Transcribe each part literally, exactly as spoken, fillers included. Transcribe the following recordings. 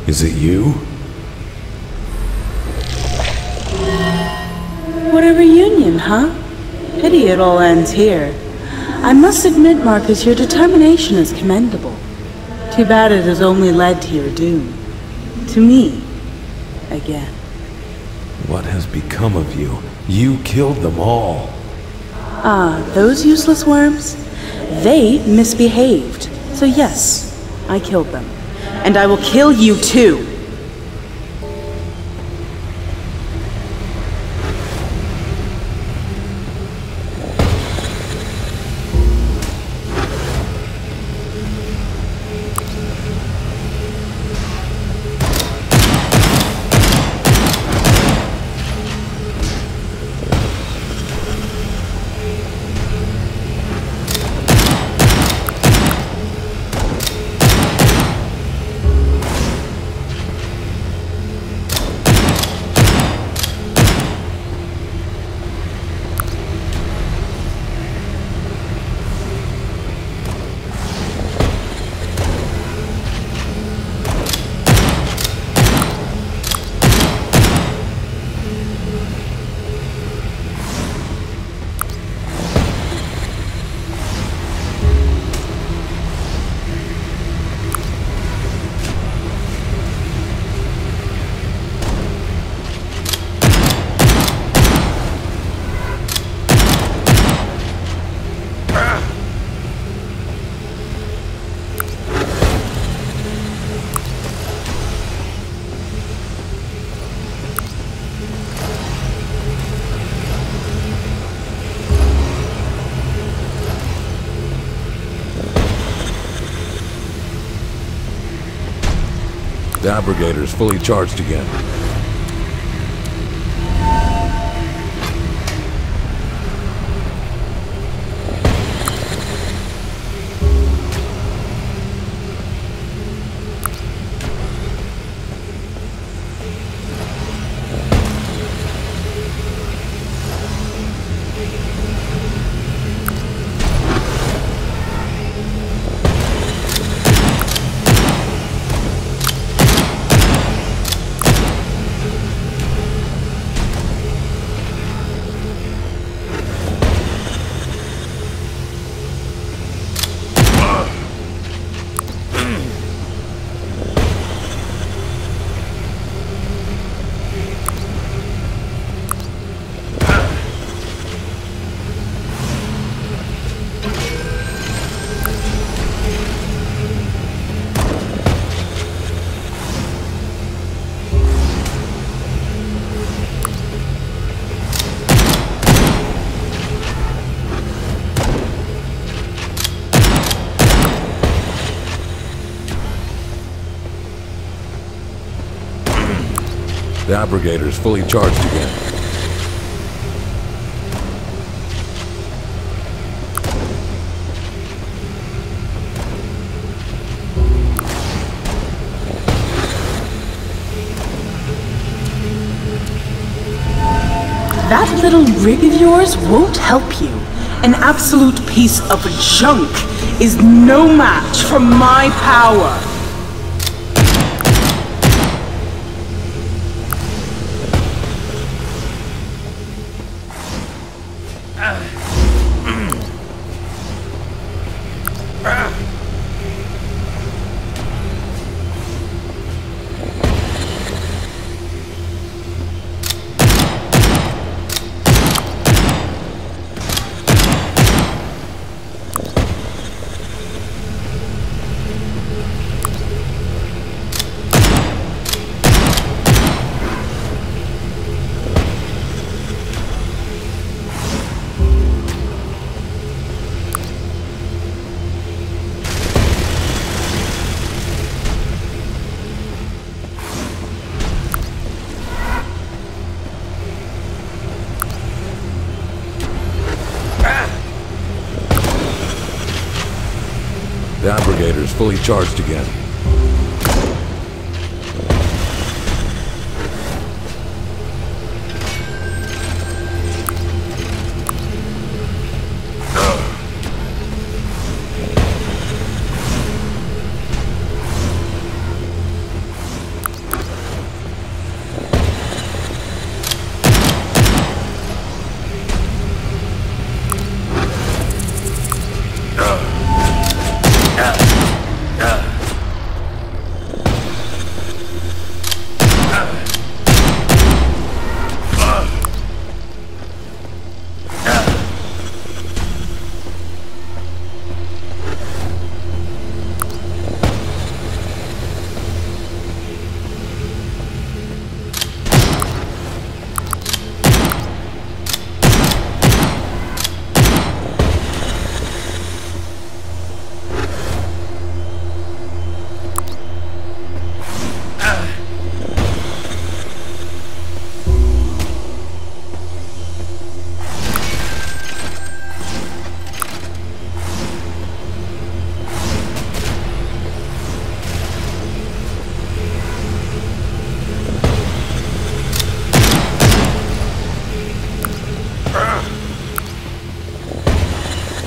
Is it you? What a reunion, huh? Pity it all ends here. I must admit, Marcus, your determination is commendable. Too bad it has only led to your doom. To me. Again. What has become of you? You killed them all. Ah, those useless worms? They misbehaved. So yes, I killed them. And I will kill you too. The Abrogator's fully charged again. The Abrogator's fully charged again. That little rig of yours won't help you. An absolute piece of junk is no match for my power. The Abrogator's fully charged again.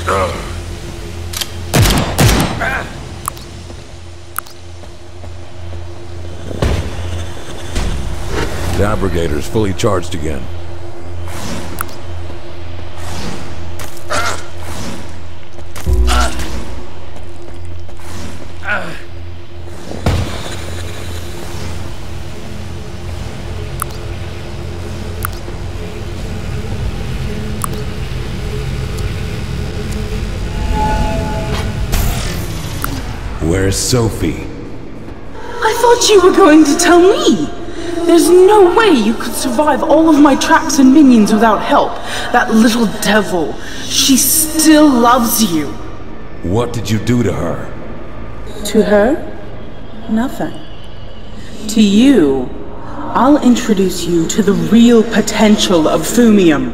The Abrogator's fully charged again. Where's Sophie? I thought you were going to tell me. There's no way you could survive all of my tracks and minions without help. That little devil. She still loves you. What did you do to her? To her? Nothing. To you, I'll introduce you to the real potential of Thumium.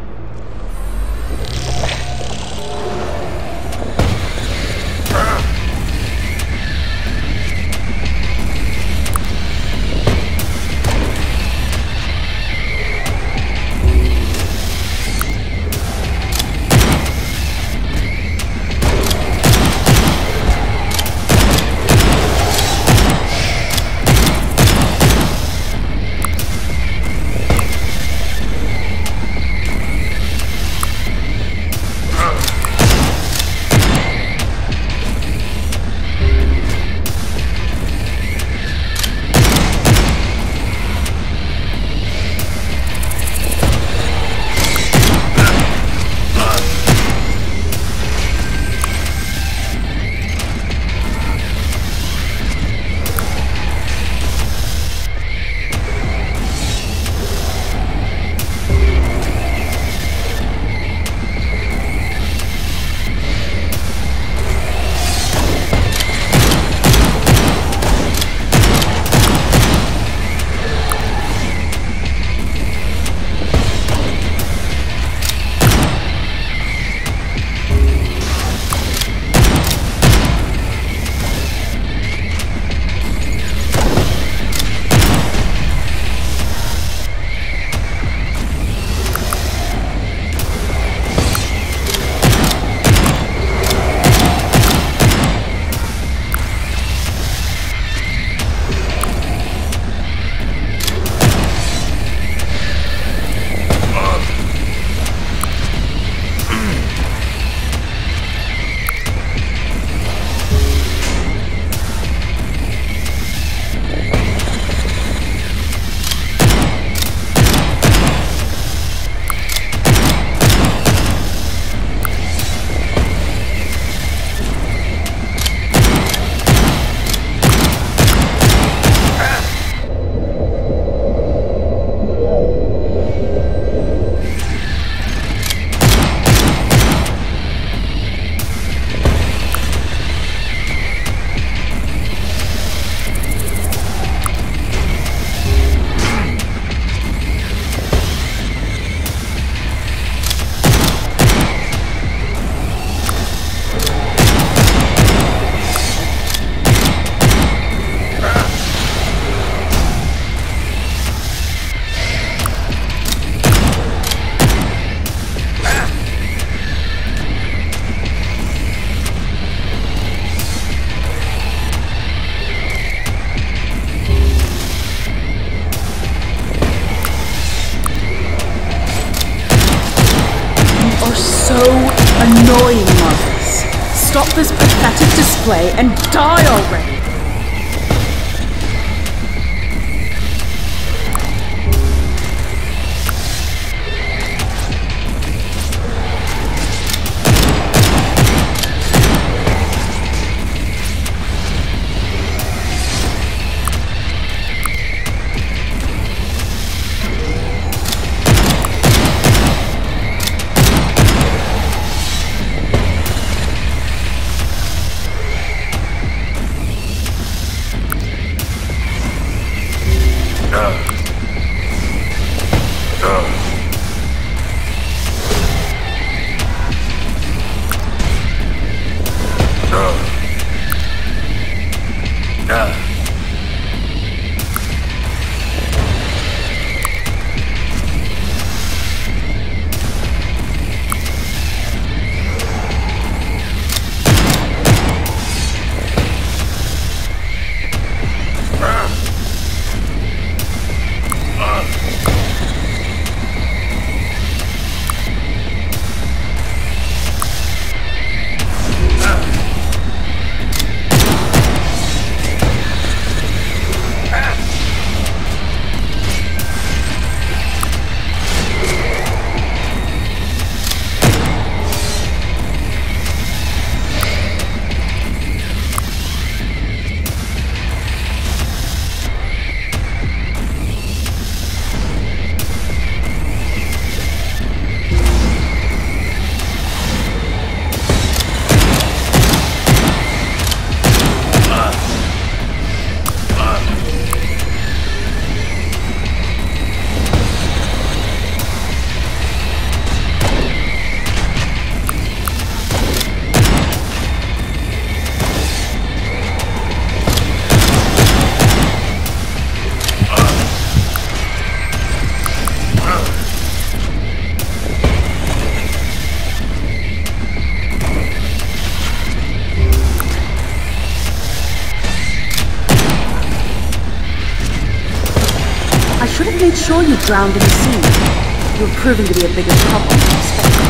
Annoying, Marcus. Stop this pathetic display and die already! made sure you drowned in the sea. You were proving to be a bigger trouble than expected.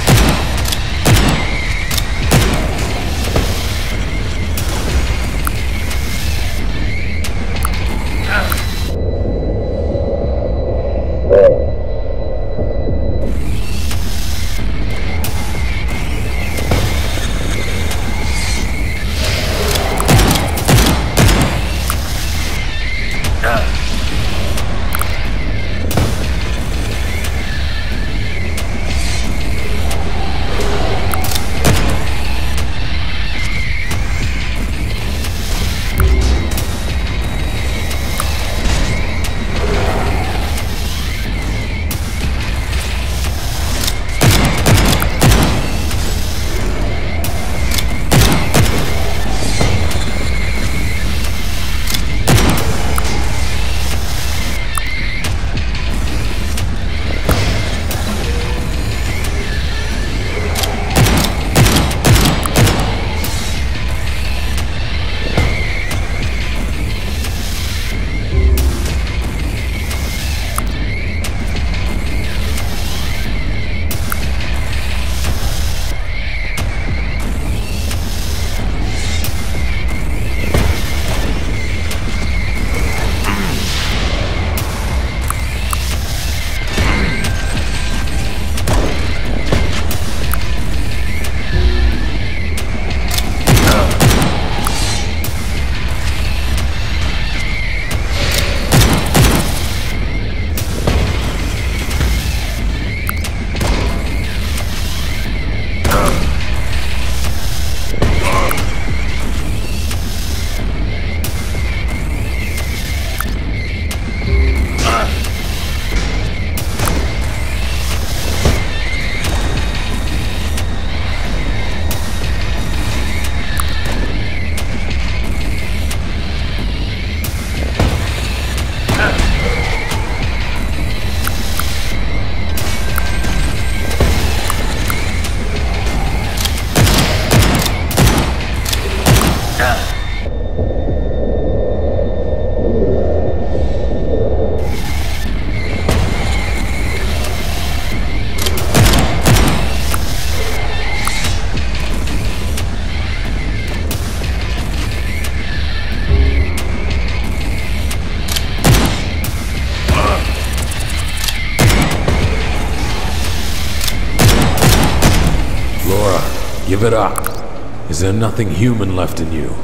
Give it up. Is there nothing human left in you?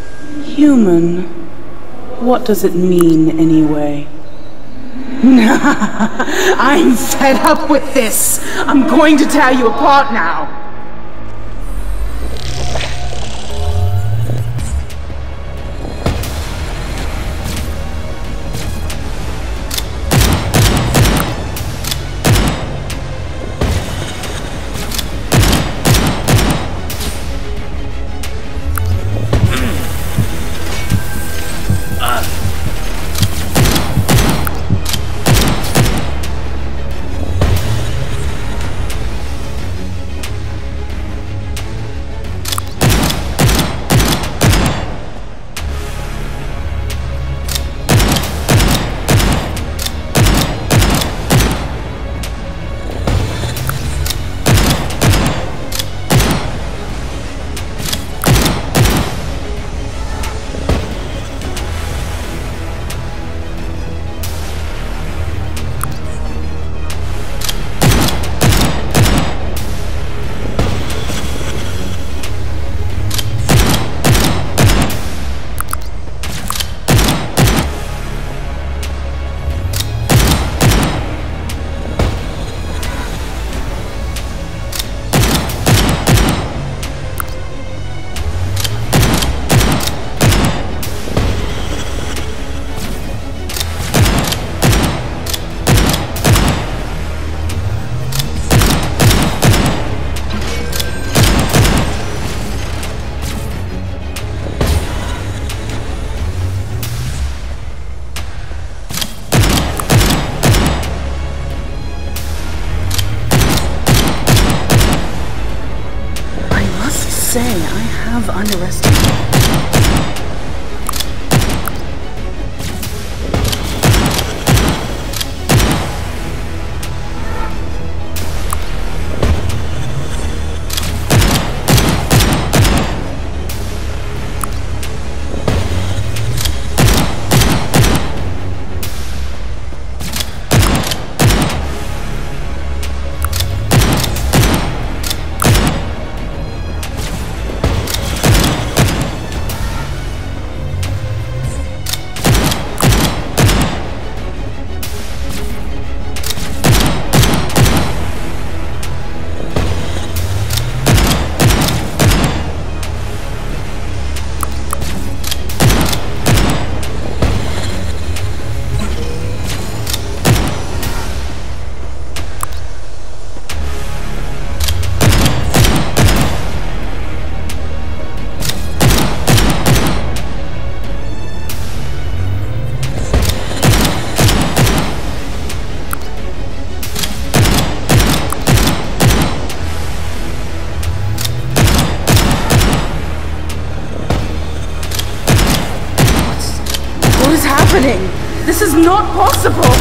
Human? What does it mean, anyway? I'm fed up with this! I'm going to tear you apart now! Say, I have underestimated. is happening? This is not possible!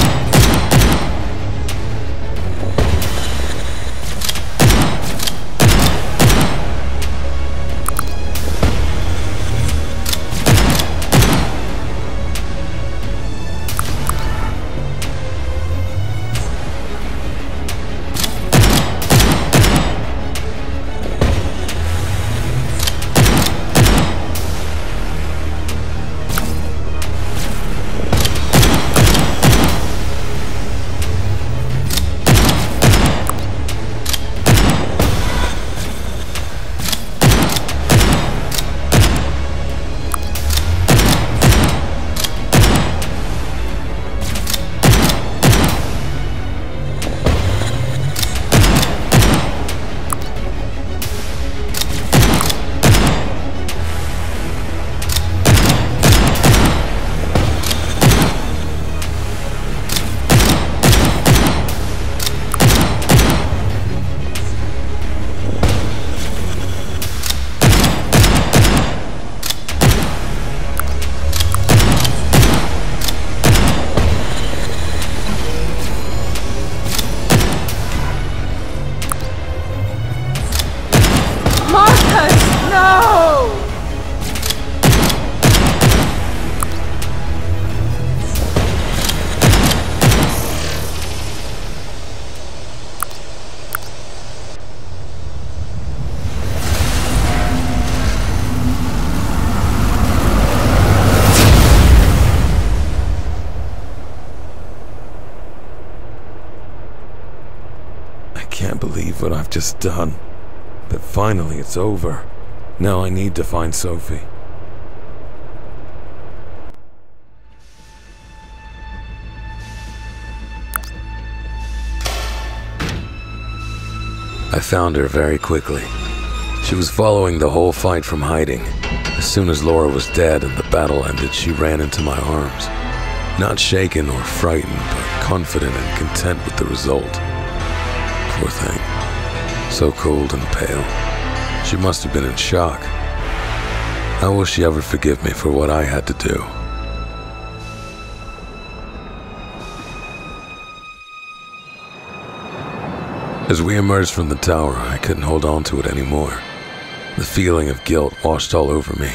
I can't believe what I've just done. But finally it's over. Now I need to find Sophie. I found her very quickly. She was following the whole fight from hiding. As soon as Laura was dead and the battle ended, she ran into my arms. Not shaken or frightened, but confident and content with the result. Poor thing. So cold and pale. She must have been in shock. How will she ever forgive me for what I had to do? As we emerged from the tower, I couldn't hold on to it anymore. The feeling of guilt washed all over me.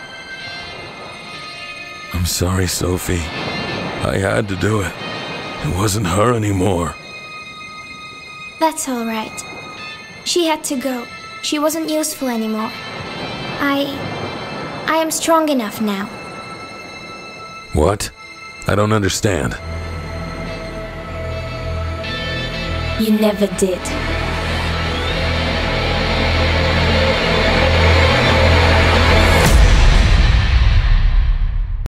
I'm sorry, Sophie. I had to do it. It wasn't her anymore. That's all right. She had to go. She wasn't useful anymore. I... I am strong enough now. What? I don't understand. You never did.